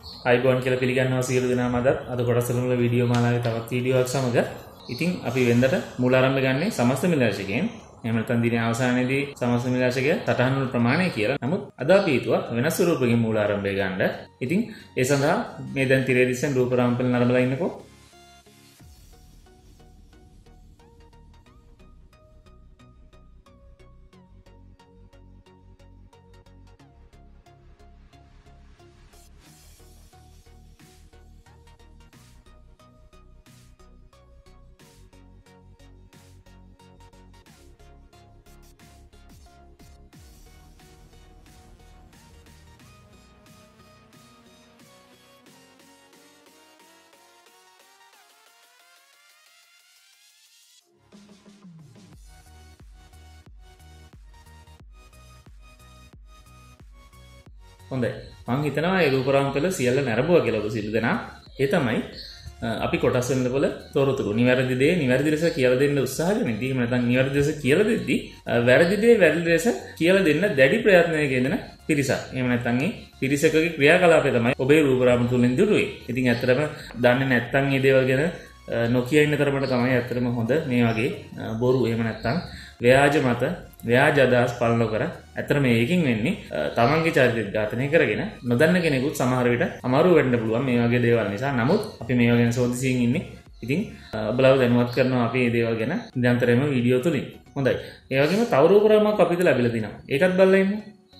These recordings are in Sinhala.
අයිබෝන් කියලා පිළිගන්නවා සියලු දෙනාම අද කොටස් වල වීඩියෝ මාලාවේ තවත් වීඩියෝවක් සමග ඉතින් අපි වෙන්දට මූලාරම්භය ගන්නේ සමස්ත මිලාශකයෙන්. එහෙම නැත්නම් දිනේ අවසානයේදී සමස්ත මිලාශකය සටහන් වල ප්‍රමාණය කියලා. නමුත් අද අපි හිතුවා වෙනස් ස්වරූපකින් මූලාරම්භය ගන්න. ඉතින් ඒ සඳහා මේ දැන් තිරේ දිස්සෙන් රූප රාම්පල නරඹලා ඉන්නකෝ. හොඳයි මම හිතනවා ඒ රූපරාම්පල සියල්ල නැරඹුවා කියලා ඔබ සියලු දෙනා. ඒ තමයි අපි කොටස් වෙනකොට තොරතුරු නිවැරදි දේ නිවැරදි ලෙස කියලා දෙන්න උත්සාහ කරනදී එහෙම නැත්නම් නිවැරදි ලෙස කියලා දෙද්දී වැරදි දේ වැරදි ලෙස කියලා දෙන්න දැඩි ප්‍රයත්නයක යෙදෙන පිරිසක්. එහෙම නැත්නම් මේ පිරිසකගේ ක්‍රියාකලාපය තමයි ඔබේ රූපරාම තුලින් දුරුවේ. ඉතින් ඇත්තටම දන්නේ නැත්නම් මේ දේවල් ගැන නොකිය ඉන්න තරමට තමයි ඇත්තටම හොඳ මේ වගේ බොරු එහෙම නැත්නම් ව්‍යාජ මත ව්‍යාජ අදහස් පාලන කර ඇත්තට මේකකින් වෙන්නේ තමන්ගේ චරිතය ඝාතනය කරගෙන නොදන්න කෙනෙකුත් සමහර විට අමාරු වෙන්න පුළුවන් මේ වගේ දේවල් නිසා. නමුත් අපි මේවා ගැන සෝදිසියෙන් ඉන්නේ. ඉතින් ඔබලව දැනුවත් කරනවා අපි මේ දේවල් ගැන නිරන්තරයෙන්ම වීඩියෝ තුලින්. හොඳයි. ඒ වගේම තව රූපරාමයක් අපිට ලැබිලා තිනවා. ඒකත් බලලා ඉමු.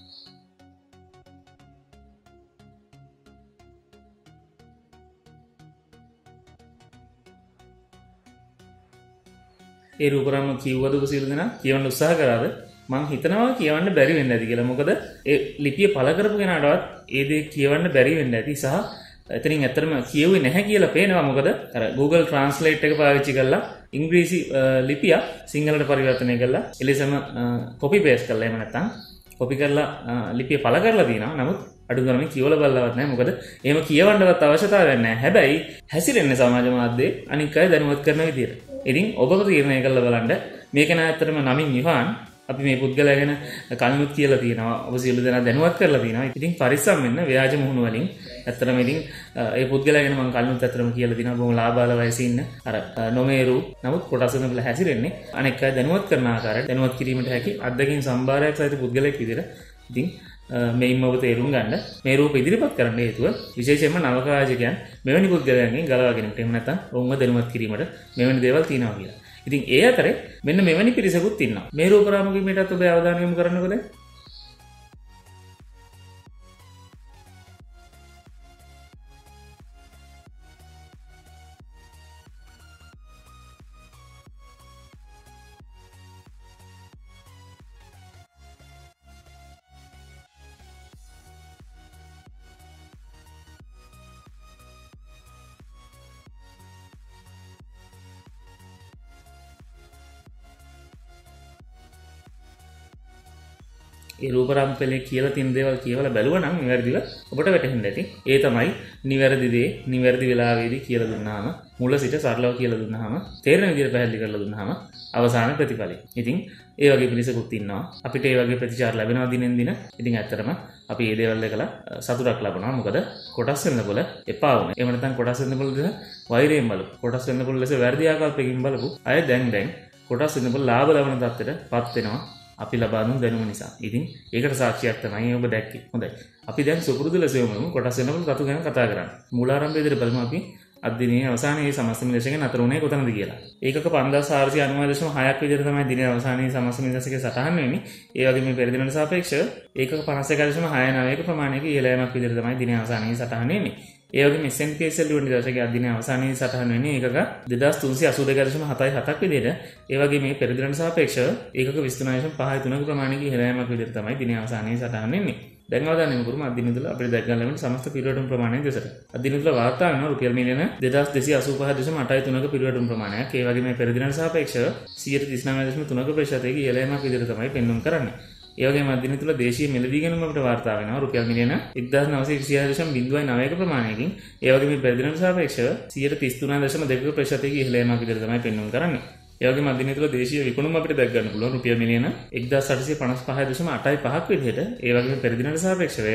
ඒ රූපරාම කිව්වද ඔබ සියලු දෙනා කියවන්න උත්සාහ කරාද? මම හිතනවා කියවන්න බැරි වෙන්න ඇති කියලා. මොකද ඒ ලිපිය පළ කරපු කෙනාටවත් ඒ දේ කියවන්න බැරි වෙන්න ඇති. සහ එතනින් ඇත්තටම කියුවේ නැහැ කියලා පේනවා. මොකද අර Google Translate එක පාවිච්චි කරලා ඉංග්‍රීසි ලිපිය සිංහලට පරිවර්තනය කරලා එලෙසම copy paste කරලා එහෙම නැත්නම් copy කරලා ලිපිය පළ කරලා දිනවා. නමුත් අඩු ගානේ කියවලා බලලවත් නැහැ. මොකද එහෙම කියවන්නවත් අවශ්‍යතාවයක් නැහැ. හැබැයි හැසිරෙන්නේ සමාජ මාධ්‍යයේ අනික් අය දැනුවත් කරන විදියට. ඉතින් ඔබම තීරණය කරලා බලන්න මේක නා ඇත්තටම නමින් නිවාන් අපි මේ පුද්ගලයා ගැන කලිනුත් කියලා තියෙනවා. ඔබ සියලු දෙනා දැනුවත් කරලා තියෙනවා. ඉතින් පරිස්සම් වෙන්න ව්‍යාජ මුහුණු වලින්. ඇත්තටම ඉතින් ඒ පුද්ගලයා ගැන මම කලිනුත් ඇත්තටම කියලා තියෙනවා. බොහොම ලාභාල වයසේ ඉන්න අර නොමේරු නමුත් කොටස් වෙන බල හැසිරෙන්නේ අනෙක් අය දැනුවත් කරන ආකාරයට දැනුවත් කිරීමට හැකි අත්දැකීම් සම්භාරයක් සහිත පුද්ගලයෙක් විදිහට ඉතින් මේින්ම ඔබ තේරුම් ගන්න මේ රූප ඉදිරිපත් කරන්න හේතුව විශේෂයෙන්ම නවකාජකයන් මෙවැනි පුද්ගලයන්ගෙන් ගලවා ගැනීමට එහෙම නැත්නම් ඔවුන්ව දැනුවත් කිරීමට මෙවැනි දේවල් තියෙනවා කියලා. ඉතින් ඒ අතරේ මෙන්න මෙවැනි පිරිසකුත් ඉන්නවා. මේ රූපරාමකීමටත් ඔබ අවධානය යොමු කරන්නකෝ දැන්. ඒ රූපරාම්පලේ කියලා තියෙන දේවල් කියවලා බැලුවා නම් නිවැරදිව ඔබට වැටහෙන්න ඇති. ඒ තමයි නිවැරදි දේ නිවැරදි වෙලාවෙදී කියලා දුන්නාම මුල සිට සරලව කියලා දුන්නාම තේරෙන විදිහට පැහැදිලි කරලා දුන්නාම අවසාන ප්‍රතිඵලය. ඉතින් ඒ වගේ පිළිසකුත් ඉන්නවා. අපිට ඒ වගේ ප්‍රතිචාර ලැබෙනවා දිනෙන් දින. ඉතින් ඇත්තටම අපි මේ දේවල් එකලා සතුටක් ලබනවා. මොකද කොටස් වෙනකොට එපා වුණා. එහෙම නැත්නම් කොටස් වෙනකොට වෛරයෙන් බලපු. කොටස් වෙනකොට ලෙස වැරදි ආකල්පකින් බලපු අය දැන් කොටස් වෙනකොට ලාභ ලබන තත්ත්වයටපත් වෙනවා. අපි ලබා දුන් දැනුම නිසා. ඉතින් ඒකට සාක්ෂියක් තමයි ඔබ දැක්කේ. හොඳයි. අපි දැන් සුපුරුදු ලෙස යමු කොටස් වෙනකොට තතු ගැන කතා කරන්න. මූලාරම්භයේදී බලමු අපි අදිනේ අවසානයේ සමස්ත මිලශකේ නතර වුණේ කොතනද කියලා. ඒකක 5496ක් විදිහට තමයි දිනේ අවසානයේ සමස්ත මිලශකේ සටහන් වෙන්නේ. ඒ වගේ මේ පෙරදිනට සාපේක්ෂව ඒකක 51.69ක ප්‍රමාණයක ඉහළ යෑමක් විදිහට තමයි දිනේ අවසානයේ සටහන් වෙන්නේ. ඒ වගේම SNPSL නිදර්ශකයේ අදිනේ අවසානයේ සටහන් වෙන්නේ ඒකක 2382.77ක් විදිහට. ඒ වගේ මේ පෙරදිනට සාපේක්ෂව ඒකක 23.53ක ප්‍රමාණයක ඉහළ යෑමක් විදිහට තමයි දිනේ අවසානයේ සටහන් වෙන්නේ. දැන් අවධානය යොමු කරමු අදින තුල අපිට දැක් ගන්න ලැබෙන සමස්ත පිරිවැටුම් ප්‍රමාණය දෙසට. අදින තුල වාර්තා වෙන රුපියල් මිලියන 2285.83ක පිරිවැටුම් ප්‍රමාණයක්. ඒ වගේ මේ පෙරදිනට සාපේක්ෂව 139.3ක ප්‍රතිශතයක ඉහළ යෑමක් විදිහට තමයි පෙන්වුම් කරන්නේ. ඒ වගේම අදින තුල දේශීය මිලදී ගැනීම අපිට වාර්තා වෙනවා රුපියල් මිලියන 1926.09ක ප්‍රමාණයකින්. ඒ වගේ මේ පෙරදිනට සාපේක්ෂව 133.2ක ප්‍රතිශතයක ඉහළ යෑමක් විදිහට තමයි පෙන්වුම් කරන්නේ. ඒ වගේම අදිනේ තුල දේශීය විකුණුම අපිට දැක් ගන්න පුළුවන් රුපියල් මිලියන 1855.85ක් විදිහට. ඒ වගේම පෙර දිනට සාපේක්ෂව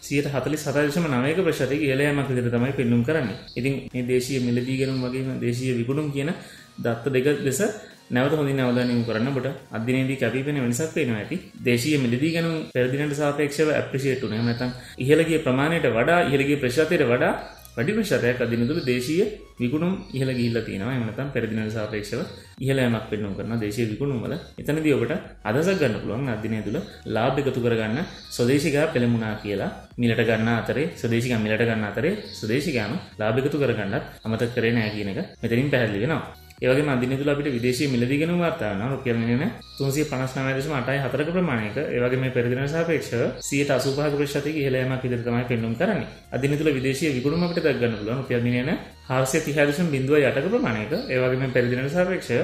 147.9% ඉහළ යෑමක් විදිහට තමයි පෙන්වුම් කරන්නේ. ඉතින් මේ දේශීය මිලදී ගැනුම් වගේම දේශීය විකුණුම් කියන දත්ත දෙක ලෙස නැවත හොඳින් අවධානය යොමු කරන්න ඔබට අදිනේදී කැපිපෙන වෙනසක් පේනවා ඇති. දේශීය මිලදී ගැනුම් පෙර දිනට සාපේක්ෂව ඇප්‍රීෂিয়েට් වුණා. එහෙම නැත්නම් ඉහළ ගිය ප්‍රමාණයට වඩා ඉහළ ගිය ප්‍රතිශතයට වඩා වැඩි ප්‍රතිශතයක් අදින තුල දේශීය විකුණුම් ඉහළ ගිහිල්ලා තියෙනවා. එහෙම නැත්නම් පෙර දිනට සාපේක්ෂව ඉහළ යෑමක් පෙන්වන්න කරන දේශීය විකුණුම් වල එතනදී ඔබට අදහසක් ගන්න පුළුවන් අදිනේ තුල ලාභ එකතු කරගන්න ස්වදේශිකයා පෙළඹුණා කියලා මිලට ගන්න අතරේ ස්වදේශිකයා මිලට ගන්න අතරේ ස්වදේශිකයාම ලාභ එකතු කරගන්නත් අමතක කරේ නැහැ කියන එක මෙතනින් පැහැදිලි වෙනවා. ඒ වගේම අදිනේ තුල අපිට විදේශීය මිලදී ගැනුම් වාර්තා වෙනවා රුපියල් මිලියන 359.84ක ප්‍රමාණයක. ඒ වගේම මේ පෙර දිනට සාපේක්ෂව 85% ඉහළ යෑමක් විදිහට තමයි පෙන්වුම් කරන්නේ. අදිනේ තුල විදේශීය විකුණුම අපිට දක් ගන්න පුළුවන් රුපියල් මිලියන 436.08ක ප්‍රමාණයක. ඒ වගේම පෙර දිනට සාපේක්ෂව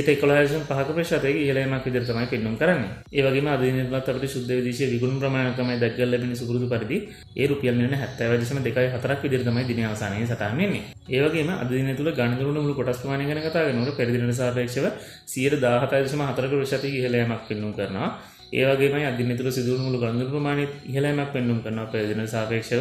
111.5% ඉහළ යෑමක් විදිහට තමයි පෙන්වුම් කරන්නේ. ඒ වගේම අදිනේ තුලත් අපිට සුද්ධ විදේශීය විකුණුම් ප්‍රමාණය තමයි දක් ගන්න ලැබෙන්නේ සුපුරුදු පරිදි. ඒ රුපියල් මිලියන 70.24ක් විදිහට තමයි දින අවසානයේ සටහන් වෙන්නේ. ඒ වගේම අදිනේ තුල ගණන් මුළු කොටස් ප්‍රමාණය ගැන කතා කරනකොට පෙර දිනට සාපේක්ෂව 117.4% ඉහළ යෑමක් පෙන්වුම් කරනවා. ඒ වගේමයි අදිනේ තුල සිදුවුණු මුළු ගණන් ප්‍රමාණයත් ඉහළ යෑමක් පෙන්වුම් කරනවා. පෙර දිනට සාපේක්ෂව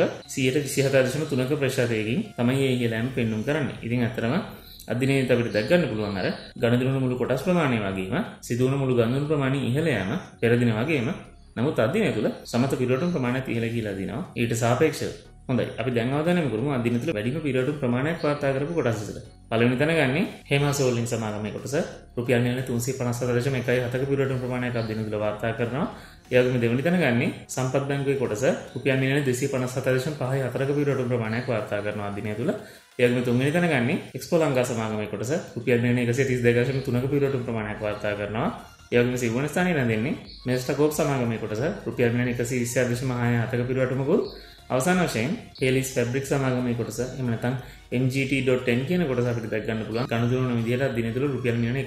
127.3%කින් තමයි මේ ඉහළ යෑම පෙන්වුම් කරන්නේ. ඉතින් අතරම අදිනේත් අපිට දැක් ගන්න පුළුවන් අර ගණන් මුළු කොටස් ප්‍රමාණය වගේම සිදුවුණු මුළු ගණන් ප්‍රමාණය ඉහළ යෑම පෙර දින වගේම නමුත් අදිනේ තුල සමත පිරවටුම් ප්‍රමාණයත් ඉහළ ගිහිලා දිනවා. ඊට සාපේක්ෂව හොඳයි. අපි දැන් අවධානය යොමු කරමු අදින තුල වැඩිම පිරවටුම් ප්‍රමාණයක් වාර්තා කරපු කොටස් විතර. පළවෙනි තැන ගන්නේ හේමාස හෝල්ඩින් සමාගමේ කොටස. රුපියල් මිලියන 357.17ක පිරවටුම් ප්‍රමාණයක් අදින තුල වාර්තා කරනවා. ඒ වගේම දෙවෙනි තැන ගන්නේ සම්පත් බැංකුවේ කොටස. රුපියල් මිලියන 257.54ක පිරවටුම් ප්‍රමාණයක් වාර්තා කරනවා අදින තුල. ඒ වගේම තුන්වෙනි තැන ගන්නේ එක්ස්පෝ ලංකා සමාගමේ කොටස. රුපියල් මිලියන 132.3ක පිරවටුම් ප්‍රමාණයක් වාර්තා කරනවා. ඒ වගේම සිවුවන ස්ථානයේ රැඳෙන්නේ මෙස්ටකෝප් සමාගමේ කොටස. රුපියල් මිලියන 126.67ක පිරවටුමකුත් අවසාන වශයෙන් හේලිස් ෆැබ්‍රික් සමාගමේ කොටස එහෙම නැත්නම් MGT.N කියන කොටස අපිට දැක් ගන්න පුළුවන් කණුදුරුන විදිහට අදිනේ තුල රුපියල් මිලියන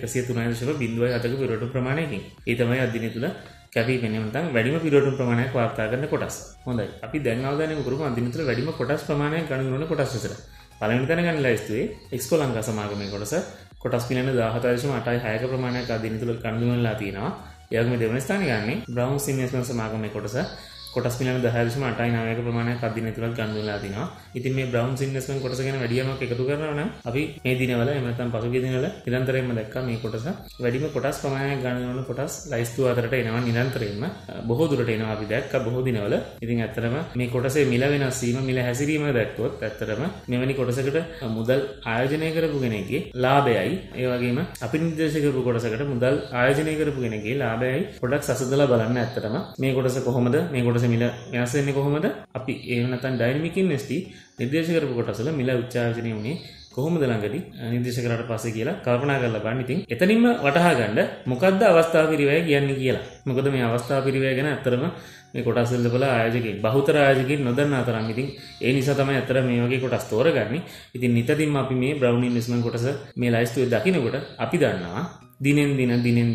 103.07ක පිරවටුම් ප්‍රමාණයකින්. ඒ තමයි අදිනේ තුල කැපිපෙන්නේ නැත්නම් වැඩිම පිරවටුම් ප්‍රමාණයක් වාර්තා කරන කොටස්. හොඳයි. අපි දැන් අවධානය යොමු කරමු අදිනේ තුල වැඩිම කොටස් ප්‍රමාණයක් කණුදුරුන කොටස් විතර. පළවෙනි තැන ගන්න ලැයිස්තුවේ එක්ස්කෝ ලංකා සමාගමේ කොටස. කොටස් මිලියන 17.86ක ප්‍රමාණයක් අදිනේ තුල කණුදුරුනලා තියෙනවා. ඒ වගේම දෙවන ස්ථානයේ ගන්නේ බ්‍රවුන්ස් ඉන්වෙස්ට්මන්ට් සමාගමේ කොටස. කොටස් මිලියන 10.89ක ප්‍රමාණයක් අදිනේ තුලත් ගණන්වලා තිනවා. ඉතින් මේ බ්‍රවුන්ස් ඉන්වෙස්ට්මන්ට් කොටස ගැන වැඩි යමක් එකතු කරනවා නම් අපි මේ දිනවල එහෙම නැත්නම් පසුගිය දිනවල නිරන්තරයෙන්ම දැක්කා මේ කොටස වැඩිම කොටස් ප්‍රමාණයක් ගණන්වන කොටස් ලයිස්තුව අතරට එනවා නිරන්තරයෙන්ම බොහෝ දුරට එනවා අපි දැක්කා බොහෝ දිනවල. ඉතින් ඇත්තටම මේ කොටසේ මිල වෙනස් වීම මිල හැසිරීම දැක්කොත් ඇත්තටම මෙවැනි කොටසකට මුදල් ආයෝජනය කරපු කෙනෙක්ගේ ලාභයයි ඒ වගේම අපි නිර්දේශ කරපු කොටසකට මුදල් ආයෝජනය කරපු කෙනෙක්ගේ ලාභයයි පොඩ්ඩක් සසඳලා බලන්න. ඇත්තටම මේ කොටස කොහොමද මේ කොටස මිල වෙනස් වෙන්නේ කොහොමද? අපි එහෙම නැත්නම් ඩයිනමික් ඉන්වෙස්ටි නිර්දේශ කරපු කොටසල මිල උච්චාවචනය වුණේ කොහොමද ළඟදී නිර්දේශ කරාට පස්සේ කියලා කල්පනා කරලා බලන්න. ඉතින් එතනින්ම වටහා ගන්න මොකද්ද අවස්ථා පිරිවැය කියන්නේ කියලා. මොකද මේ අවස්ථා පිරිවැය ගැන අත්‍තරම මේ කොටස් වල බල ආයෝජකෙක් බහුතර ආයෝජකෙක් නොදන්නා තරම්. ඉතින් ඒ නිසා තමයි අතර මේ වගේ කොටස් තෝරගන්නේ. ඉතින් නිතරින්ම අපි මේ බ්‍රවුන් ඉන්වෙස්ට්මන්ට් කොටස මේ ලයිස්තුවේ දකින්නකොට අපි දන්නවා දිනෙන් දින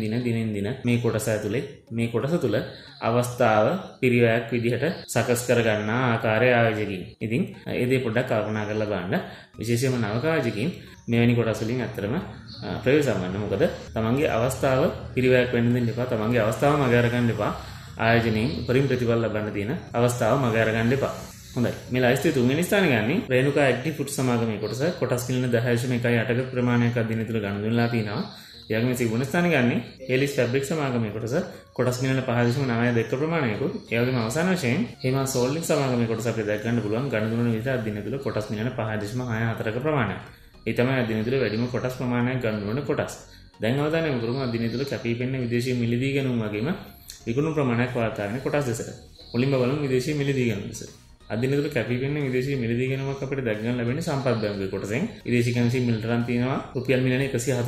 මේ කොටස ඇතුලේ මේ කොටස තුල අවස්ථාව පිරිවැයක් විදිහට සකස් කරගන්නා ආකාරය ආයෝජකයින්. ඉතින් ඒ දේ පොඩ්ඩක් කල්පනා කරලා බලන්න. විශේෂයෙන්ම නවක ආයෝජකයින් මෙවැනි කොටස් වලින් ඇත්තටම ප්‍රයෝජන ගන්න. මොකද තමන්ගේ අවස්ථාව පිරිවැයක් වෙන්න දෙන්න එපා. තමන්ගේ අවස්ථාව මග අරගන්න එපා. ආයෝජනයෙන් උපරිම ප්‍රතිඵල ලබන්න තියෙන අවස්ථාව මග අරගන්න එපා. හොඳයි. මේ ලයිස්තුවේ තුන්වෙනි ස්ථානය ගන්නේ රේණුකා ඇග්‍රි ෆුඩ් සමාගමේ කොටස. කොටස් මිලියන 10.18ක ප්‍රමාණයක් අදිනේ තුල ගණන්වලා තිනවා. ඒ වගේම සිවුවන ස්ථානය ගන්නේ හේලිස් ෆැබ්‍රික් සමාගමේ කොටස. කොටස් මිලියන 5.92ක ප්‍රමාණයකුත්. ඒ වගේම අවසාන වශයෙන් හේමාස් හෝල්ඩින් සමාගමේ කොටස අපිට දැක් ගන්න පුළුවන් ගණන්වන විදිහට අදිනේ තුල කොටස් මිලියන 5.64ක ප්‍රමාණයක්. ඒ තමයි අදිනේ තුල වැඩිම කොටස් ප්‍රමාණයක් ගණන්වන කොටස්. දැන් අවධානය යොමු කරමු අදිනේ තුල කැපිපෙන්නේ විදේශීය මිලදී ගැනුම් වගේම විකුණුම් ප්‍රමාණයක් වාර්තා කරන කොටස් දෙසට. මුලින්ම බලමු විදේශීය මිලදී ගැනුම් දෙස. අදිනේ තුල කැපිපෙන්නේ විදේශීය මිලදී ගැනුමක් අපිට දැක් ගන්න ලැබෙන්නේ සම්පත් බැංකුවේ කොටසෙන්. විදේශී කැන්සි මිලටරන් තියෙනවා රුපියල් මිලියන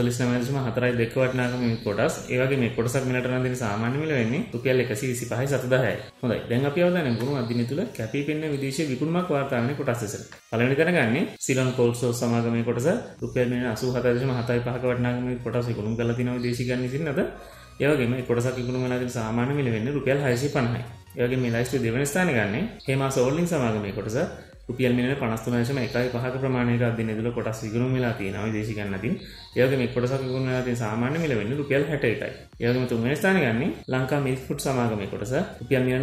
149.42 වටිනාකම මේ කොටස්. ඒ වගේ මේ කොටසක් මිලටරන් දෙන සාමාන්‍ය මිල වෙන්නේ රුපියල් 125.70යි. හොඳයි. දැන් අපි අවධානය යොමු කරමු අදිනේ තුල කැපිපෙන්නේ විදේශීය විකුණුමක් වාර්තා කරන කොටස් දෙසට. පළවෙනි තැන ගන්නේ සිලොන් කෝල්සෝ සමාගමේ කොටස. රුපියල් මිලියන 87.75ක වටිනාකම මේ කොටස් විකුණුම් කරලා තියෙනවා විදේශී ගන්න ඉතින් අද. ඒ වගේම මේ කොටසක් විකුණුම් වෙලා තියෙන සාමාන්‍ය මිල වෙන්නේ රුපියල් 650යි. ඒ වගේ මේ ලයිස්තුවේ දෙවෙනි ස්ථානය ගන්නේ හේමාස් හෝල්ඩින් සමාගමේ කොටස. රුපියල් මිලියන 53.1.5ක ප්‍රමාණයක අදින තුල කොටස් විකුණුම් වෙලා තියෙනවා විදේශිකයන් අතින්. ඒ වගේම එක් කොටසක් විකුණුම් වෙලා තියෙන සාමාන්‍ය මිල වෙන්නේ රුපියල් 61යි. ඒ වගේම තුන්වෙනි ස්ථානය ගන්නේ ලංකා මිල්ක් ෆුඩ් සමාගමේ කොටස රුපියල් මිලියන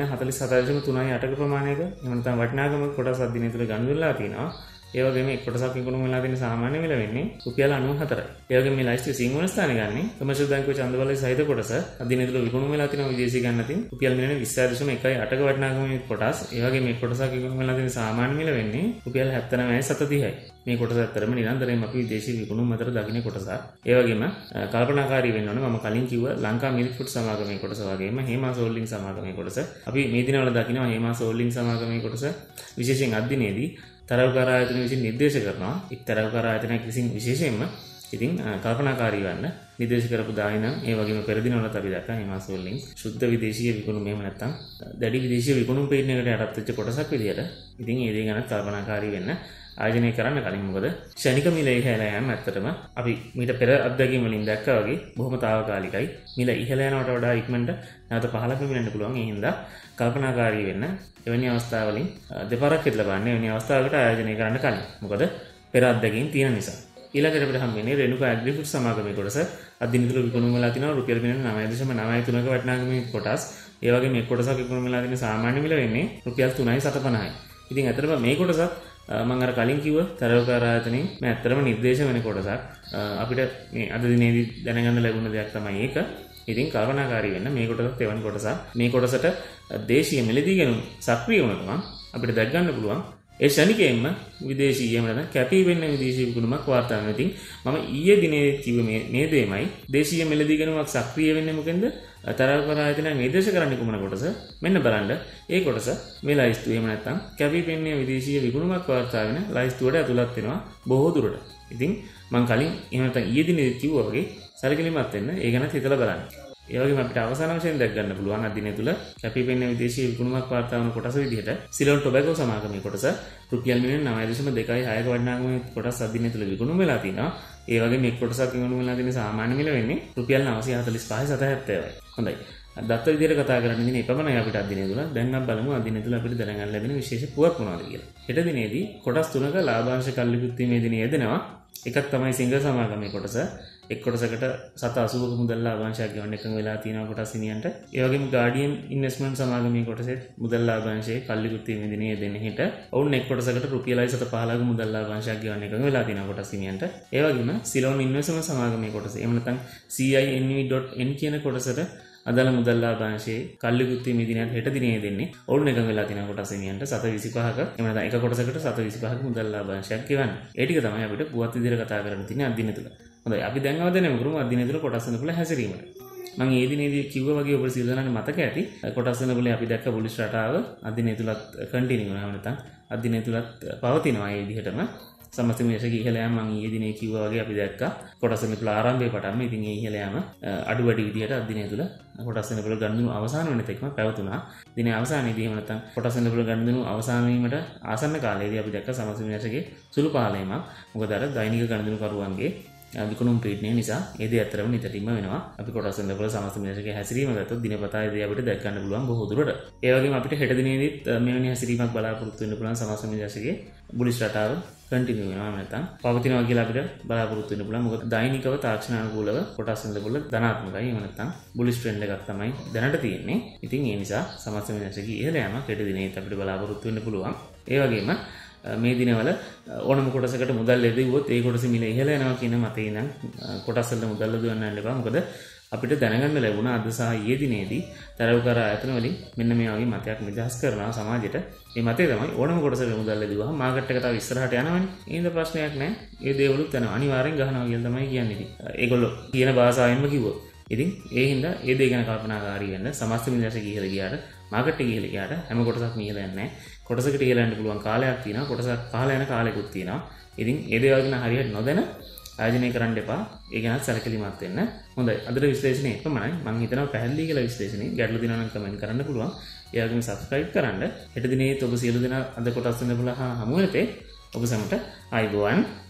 47.3.8ක ප්‍රමාණයක එහෙම නැත්නම් වටිනාකම කොටස් අදින තුල ගණන් වෙලා තියෙනවා. ඒ වගේම එක් කොටසක් විකුණුම් වෙලා තියෙන සාමාන්‍ය මිල වෙන්නේ රුපියල් 94යි. ඒ වගේම මේ ලයිස්ට් එකේ සිංහල ස්ථානය ගන්නේ කමර්ෂල් බැංකුවේ ඡන්දවලේ සහිත කොටස අදින තුල විකුණුම් වෙලා තියෙන විදේශිකයන් අතින් රුපියල් මිලියන 26.1.8ක වටිනාකමේ කොටස්. ඒ වගේම එක් කොටසක් විකුණුම් වෙලා තියෙන සාමාන්‍ය මිල වෙන්නේ රුපියල් 79.730යි. මේ කොටස ඇත්තරම නිරන්තරයෙන්ම අපි විදේශී විකුණුම් අතර දකින්න කොටසක්. ඒ වගේම කල්පනාකාරී වෙන්න ඕනේ මම කලින් කිව්ව ලංකා මිල්ක් ෆුඩ් සමාගමේ කොටස වගේම හේමාස් හෝල්ඩින් සමාගමේ කොටස. අපි මේ දිනවල දකිනවා හේමාස් හෝල්ඩින් සමාගමේ කොටස විශේෂයෙන් අදිනේදී තරවකාර ආයතන විසින් නිර්දේශ කරනවා. එක් තරවකාර ආයතනයක් විසින් විශේෂයෙන්ම ඉතින් කල්පනාකාරී වන්න නිර්දේශ කරපු දායි නම් ඒ වගේම පෙර දිනවලත් අපි දැක්කා හේමාස් හෝල්ඩින් සුද්ධ විදේශීය විකුණුම් එහෙම නැත්නම් දැඩි විදේශීය විකුණුම් පීඩනයකට යටත් වෙච්ච කොටසක් විදියට ඉතින් ඒ දේ ගැන කල්පනාකාරී වෙන්න ආයෝජනය කරන්න කලින් මොකද ක්ෂණික මිල ඉහළ යෑම ඇත්තටම අපි මීට පෙර අත්දැකීම් වලින් දැක්කා වගේ බොහොම తాවකාලිකයි. මිල ඉහළ යනවට වඩා ඉක්මනට නැවත පහළට පිවිලෙන්න පුළුවන්. ඒ හින්දා කල්පනාකාරී වෙන්න එවැනි අවස්ථාවලින් දෙපාරක් හිතලා බලන්න එවැනි අවස්ථාවකට ආයෝජනය කරන්න කලින්. මොකද පෙර අත්දැකීම් තියෙන නිසා. ඊළඟට අපිට හම් වෙන්නේ රේණුකා ඇග්‍රි ෆුඩ් සමාගමේ කොටස අදින තුල විකුණුම් වෙලා තිනවා රුපියල් මිලියන 9.93ක වටිනාකමේ කොටස්. ඒ වගේම එක් කොටසක් විකුණුම් වෙලා තියෙන සාමාන්‍ය මිල වෙන්නේ රුපියල් 3.750යි. ඉතින් ඇත්තටම මේ කොටසත් මම අර කලින් කිව්ව තරවකාර ආයතනයෙන් මේ ඇත්තටම නිර්දේශ වෙන කොටසක්. අපිට මේ අද දිනේදී දැනගන්න ලැබුණ දෙයක් තමයි ඒක. ඉතින් කල්පනාකාරී වෙන්න මේ කොටසත් එවන් කොටසක්. මේ කොටසට දේශීය මිලදී ගැනුම් සක්‍රිය වුණ ගමන් අපිට දැක් ගන්න පුළුවන් ඒ ශනිකයෙන්ම විදේශීය එහෙම නැත්නම් කැපී වෙන්න විදේශීය විකුණුමක් වාර්තා වෙනවා. ඉතින් මම ඊයේ දිනේ කිව්ව මේ දෙයමයි දේශීය මිලදී ගැනුමක් සක්‍රිය වෙන්නේ මොකෙන්ද? තරවකාර ආයතනය නිර්දේශ කරන්නේ කුමන කොටස? මෙන්න බලන්න. ඒ කොටස මේ ලයිස්ට් එහෙම නැත්නම් කැපී වෙන්නේ විදේශීය විකුණුමක් වාර්තා වෙන ලයිස්ට්ුවට ඇතුළත් වෙනවා බොහෝ දුරට. ඉතින් මම කලින් එහෙම නැත්නම් ඊයේ දිනේ කිව්වා වගේ සැලකිලිමත් වෙන්න ඒ ගැන හිතලා බලන්න. ඒ වගේම අපිට අවසාන වශයෙන් දැක් ගන්න පුළුවන් අදිනේ තුල කැපී පෙනෙන විදේශීය විකුණුමක් වාර්තා වන කොටස විදිහට සිලොන් ටොබැකෝ සමාගමේ කොටස රුපියල් මිලියන 9.2.6ක වටිනාකමේ කොටස් අදිනේ තුල විකුණුම් වෙලා තිනවා. ඒ වගේම එක් කොටසක් විකුණුම් වෙලා තියෙන සාමාන්‍ය මිල වෙන්නේ රුපියල් 945.70යි. හොඳයි. දත්ත විදිහට කතා කරන්න දිනේ එපමණයි අපිට අදිනේ තුල. දැන් අපි බලමු අදිනේ තුල අපිට දැනගන්න ලැබෙන විශේෂ පුවක් මොනවද කියලා. හෙට දිනේදී කොටස් තුනක ලාභාංශ කල්ලිකුත්ීමේ දිනේ යෙදෙනවා. එකක් තමයි සිංගල් සමාගමේ කොටස. එක් කොටසකට 780ක මුදල් ලාභාංශයක් ගෙවන්න එකඟ වෙලා තියෙනවා කොටස් හිමියන්ට. ඒ වගේම ගාඩියන් ඉන්වෙස්ට්මන්ට් සමාගමේ කොටසේ මුදල් ලාභාංශයේ කල්ලිකුත්ීමේ දිනේ යෙදෙන හෙට ඔවුන් එක් කොටසකට රුපියල් 715ක මුදල් ලාභාංශයක් ගෙවන්න එකඟ වෙලා තියෙනවා කොටස් හිමියන්ට. ඒ වගේම සිලෝන් ඉන්වෙස්ට්මන්ට් සමාගමේ කොටස එහෙම නැත්නම් CINV.N කියන කොටසට අදාළ මුදල් ලාභාංශයේ කල්ලිකුත්ීමේ දිනයට හෙට දිනේ දෙන්නේ ඔවුන් එකඟ වෙලා තියෙන කොටස් හිමියන්ට 725ක එහෙම නැත්නම් එක කොටසකට 725ක මුදල් ලාභාංශයක් ගෙවන්න. ඒ ටික තමයි අපිට පුවත් විදිහට කතා කරන්න තියෙන අදින තුල. හොඳයි අපි දැන් අවධානය කරමු අදින තුල කොටස් වෙන පුළ හැසිරීමට. මම ඒ දිනේදී කිව්වා වගේ ඔබට සියලු දෙනාට මතක ඇති කොටස් වෙන පුළේ අපි දැක්ක බුලිෂ් රටාව අදින තුලත් කන්ටිනියු වෙනවා නැත්නම් අදින තුලත් පවතිනවා ඒ විදිහටම. සමස්ත මේෂක ඉහළ යාම මම ඊයේ දිනේ කිව්වා වගේ අපි දැක්කා කොටස් වෙන පුළ ආරම්භයේ පටන්ම ඉතින් ඒ ඉහළ යාම අඩු වැඩි විදිහට අදින තුල කොටස් වෙන පුළ ගණනුව අවසන් වෙන තෙක්ම පැවතුණා. දිනේ අවසානයේදී එහෙම නැත්නම් කොටස් වෙන පුළ ගණනුව අවසන් වීමට ආසන්න කාලයේදී අපි දැක්ක සමස්ත මේෂකේ සුළු පාලනයක්. මොකද අර දෛනික ගණනුව කරුවන්ගේ විකුණුම් පීඩනය නිසා ඒ දේ අතරම නිතරම වෙනවා. අපි කොටස් වෙන පුළ සමස්ත මේෂකේ හැසිරීම ගත්තොත් දිනපතා ඒ දේ අපිට දැක් ගන්න පුළුවන් බොහෝ දුරට. ඒ වගේම අපිට හෙට දිනේදීත් මෙවැනි හැසිරීමක් බලාපොරොත්තු වෙන්න පුළුවන් සමස්ත මේෂකේ බුලිෂ් රටාව කන්ටිනියු වෙනවා නැත්නම් පවතිනවා කියලා අපිට බලාපොරොත්තු වෙන්න පුළුවන්. මොකද දෛනිකව තාක්ෂණානුකූලව කොටස් වෙන පුළ ධනාත්මකයි. එහෙම නැත්නම් බුලිෂ් ට්‍රෙන්ඩ් එකක් තමයි දැනට තියෙන්නේ. ඉතින් ඒ නිසා සමස්ත මේෂකේ ඉහළ යෑමක් හෙට දිනේත් අපිට බලාපොරොත්තු වෙන්න පුළුවන්. ඒ වගේම මේ දිනවල ඕනම කොටසකට මුදල් ලැබුවොත් ඒ කොටස මිල ඉහළ යනවා කියන මතය නම් කොටස් වලට මුදල් ලැබවන්න යන්න එපා. මොකද අපිට දැනගන්න ලැබුණා අද සහ ඊයේ දිනේදී තරවකාර ආයතන වලින් මෙන්න මේ වගේ මතයක් නිදහස් කරනවා සමාජයට. මේ මතය තමයි ඕනම කොටසකට මුදල් ලැබුවහම මාකට් එක තව ඉස්සරහට යනවනේ. ඒඳ ප්‍රශ්නයක් නැහැ. ඒ දේවලුත් යනවා. අනිවාර්යෙන් ගහනවා කියලා තමයි කියන්නේ. ඉතින් ඒගොල්ලෝ කියන භාෂාවෙන්ම කිව්වොත්. ඉතින් ඒ හින්දා ඒ දේ ගැන කල්පනාකාරී වෙන්න සමස්ත මිලස ඉහළ ගියාට මාකට් එක ඉහළ ගියාට හැම කොටසක්ම ඉහළ යන්නේ නැහැ. කොටසකට ඉහළ යන්න පුළුවන් කාලයක් තියෙනවා. කොටසක් පහළ යන කාලෙකුත් තියෙනවා. ඉතින් ඒ දේවල් ගැන හරියට නොදැන ආයෝජනය කරන්න එපා. ඒ ගැන සැලකිලිමත් වෙන්න. හොඳයි. අදට විශ්ලේෂණය එපමණයි. මම හිතනවා පැහැදිලි කියලා විශ්ලේෂණේ ගැටලු දිනවා නම් කමෙන්ට් කරන්න පුළුවන්. ඒ වගේම subscribe කරන්න. හෙට දිනේ ඔබ සියලු දෙනා අද කොටස් වෙන පුළුවන් හමු වෙතේ ඔබ සමට ආයුබෝවන්.